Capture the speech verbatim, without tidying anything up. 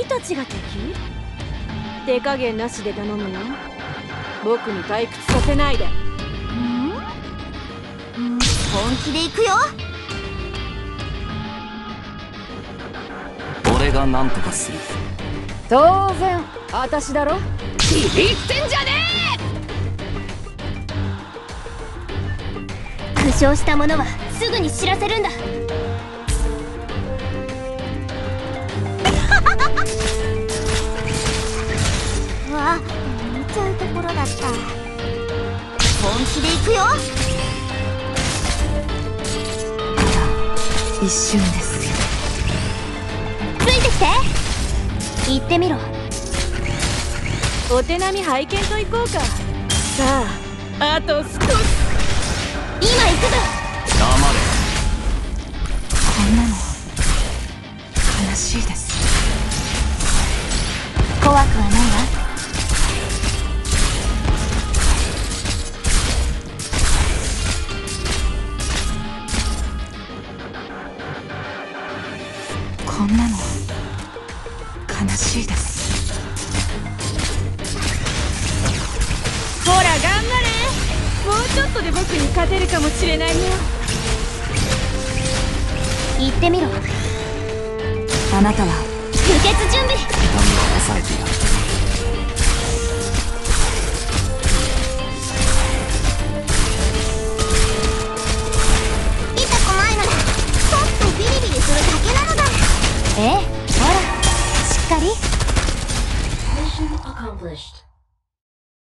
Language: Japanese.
君たちが敵？手加減なしで頼むよ。僕に退屈させないで。 うんうん、本気で行くよ。 俺が何とかする。 当然私だろ。 ビビってんじゃねえ。負傷した者はすぐに知らせるんだ。うわ、見ちゃうところだった。本気で行くよ。 一瞬です。 ついてきて。行ってみろ。 お手並み拝見といこうか。さあ、あと少し。今行くぞ。 黙れ。 こんなの悲しいです。 怖くはないわ。 こんなの悲しいです。 ほら頑張れ。もうちょっとで僕に勝てるかもしれないよ。 行ってみろ。 あなたは輸血準備。 痛みは抑えてやる。 痛くないならちょっとビリビリするだけなのだ。ええ、ほらしっかり。 Mission accomplished.